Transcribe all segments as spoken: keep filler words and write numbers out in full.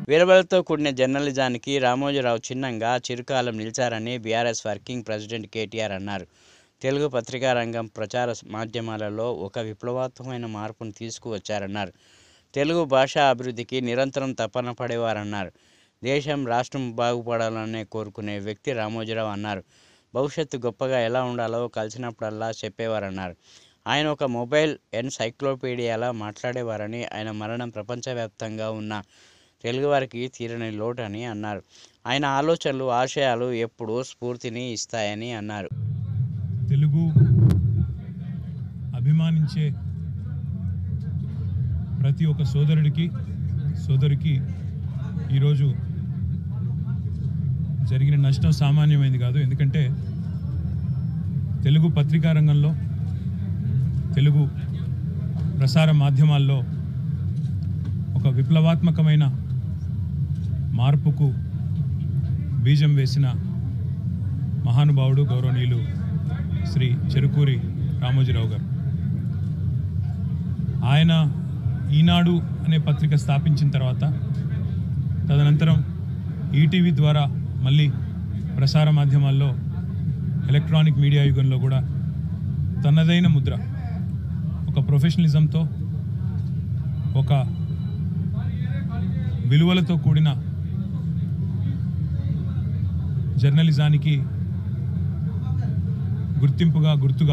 విలువలతో కూడిన జర్నలిజానికి రామోజీరావు చిహ్నంగా చిరకాలం నిలిచారని బీఆర్ఎస్ వర్కింగ్ ప్రెసిడెంట్ కేటీఆర్ అన్నారు. తెలుగు పత్రికా రంగం ప్రచార మాధ్యమాలలో ఒక విప్లవాత్మకమైన మార్పును తీసుకువచ్చారన్నారు. తెలుగు భాషా అభివృద్ధికి నిరంతరం తపన పడేవారన్నారు. దేశం, రాష్ట్రం బాగుపడాలనే కోరుకునే వ్యక్తి రామోజీరావు అన్నారు. భవిష్యత్తు గొప్పగా ఎలా ఉండాలో కలిసినప్పుడల్లా చెప్పేవారన్నారు. ఆయన ఒక మొబైల్ ఎన్సైక్లోపీడియాలా మాట్లాడేవారని, ఆయన మరణం ప్రపంచవ్యాప్తంగా ఉన్న తెలుగువారికి తీరని లోటు అని అన్నారు. ఆయన ఆలోచనలు, ఆశయాలు ఎప్పుడూ స్ఫూర్తిని ఇస్తాయని అన్నారు. తెలుగు అభిమానించే ప్రతి ఒక్క సోదరుడికి సోదరికి ఈరోజు జరిగిన నష్టం సామాన్యమైంది కాదు. ఎందుకంటే తెలుగు పత్రికా రంగంలో, తెలుగు ప్రసార మాధ్యమాల్లో ఒక విప్లవాత్మకమైన మార్పుకు బీజం వేసిన మహానుభావుడు గౌరవనీయులు శ్రీ చెరుకూరి రామోజీరావు గారు. ఆయన ఈనాడు అనే పత్రిక స్థాపించిన తర్వాత తదనంతరం ఈటీవీ ద్వారా మళ్ళీ ప్రసార మాధ్యమాల్లో, ఎలక్ట్రానిక్ మీడియా యుగంలో కూడా తనదైన ముద్ర, ఒక ప్రొఫెషనలిజంతో, ఒక విలువలతో కూడిన జర్నలిజానికి గుర్తింపుగా, గుర్తుగా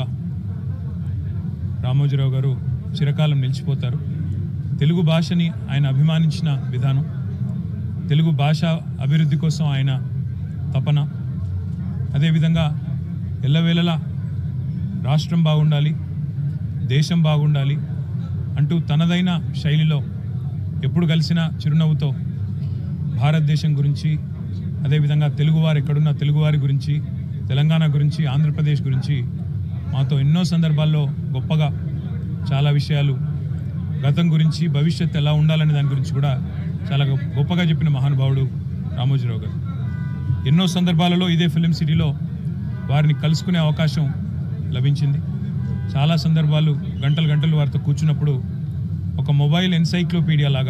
రామోజీరావు గారు చిరకాలం నిలిచిపోతారు. తెలుగు భాషని ఆయన అభిమానించిన విధానం, తెలుగు భాష అభివృద్ధి కోసం ఆయన తపన, అదేవిధంగా ఎల్లవేళలా రాష్ట్రం బాగుండాలి, దేశం బాగుండాలి అంటూ తనదైన శైలిలో ఎప్పుడు కలిసిన చిరునవ్వుతో భారతదేశం గురించి, అదేవిధంగా తెలుగువారు ఎక్కడున్న తెలుగువారి గురించి, తెలంగాణ గురించి, ఆంధ్రప్రదేశ్ గురించి మాతో ఎన్నో సందర్భాల్లో గొప్పగా చాలా విషయాలు, గతం గురించి, భవిష్యత్తు ఎలా ఉండాలనే దాని గురించి కూడా చాలా గొప్పగా చెప్పిన మహానుభావుడు రామోజీరావు గారు. ఎన్నో సందర్భాలలో ఇదే ఫిలిం సిటీలో వారిని కలుసుకునే అవకాశం లభించింది. చాలా సందర్భాలు గంటలు గంటలు వారితో కూర్చున్నప్పుడు ఒక మొబైల్ ఎన్సైక్లోపీడియా లాగా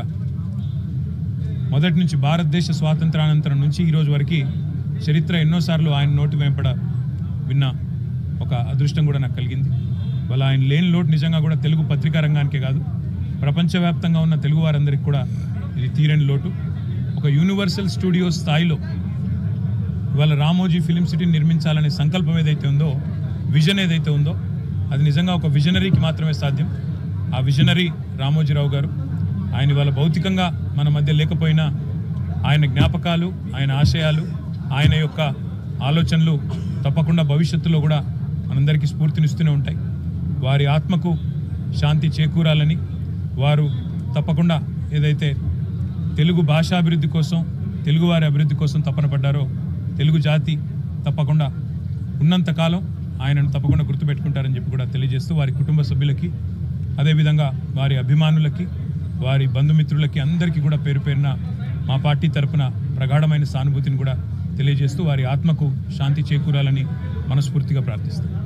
మొదటి నుంచి భారతదేశ స్వాతంత్రానంతరం నుంచి ఈరోజు వరకు చరిత్ర ఎన్నోసార్లు ఆయన నోటి వెంపడ విన్న ఒక అదృష్టం కూడా నాకు కలిగింది. వాళ్ళ ఆయన లేని లోటు నిజంగా కూడా తెలుగు పత్రికా రంగానికే కాదు, ప్రపంచవ్యాప్తంగా ఉన్న తెలుగు వారందరికీ కూడా ఇది తీరని లోటు. ఒక యూనివర్సల్ స్టూడియో స్థాయిలో ఇవాళ రామోజీ ఫిలిం సిటీని నిర్మించాలనే సంకల్పం ఏదైతే ఉందో, విజన్ ఏదైతే ఉందో, అది నిజంగా ఒక విజనరీకి మాత్రమే సాధ్యం. ఆ విజనరీ రామోజీరావు గారు. ఆయన ఇవాళ భౌతికంగా మన మధ్య లేకపోయినా ఆయన జ్ఞాపకాలు, ఆయన ఆశయాలు, ఆయన యొక్క ఆలోచనలు తప్పకుండా భవిష్యత్తులో కూడా మనందరికీ స్ఫూర్తినిస్తూనే ఉంటాయి. వారి ఆత్మకు శాంతి చేకూరాలని, వారు తప్పకుండా ఏదైతే తెలుగు భాషాభివృద్ధి కోసం, తెలుగువారి అభివృద్ధి కోసం తపన పడ్డారో, తెలుగు జాతి తప్పకుండా ఉన్నంతకాలం ఆయనను తప్పకుండా గుర్తుపెట్టుకుంటారని చెప్పి కూడా తెలియజేస్తూ, వారి కుటుంబ సభ్యులకి, అదేవిధంగా వారి అభిమానులకి, వారి బంధుమిత్రులకి అందరికీ కూడా పేరు పేరున మా పార్టీ తరఫున ప్రగాఢమైన సానుభూతిని కూడా తెలియజేస్తూ వారి ఆత్మకు శాంతి చేకూరాలని మనస్ఫూర్తిగా ప్రార్థిస్తాం.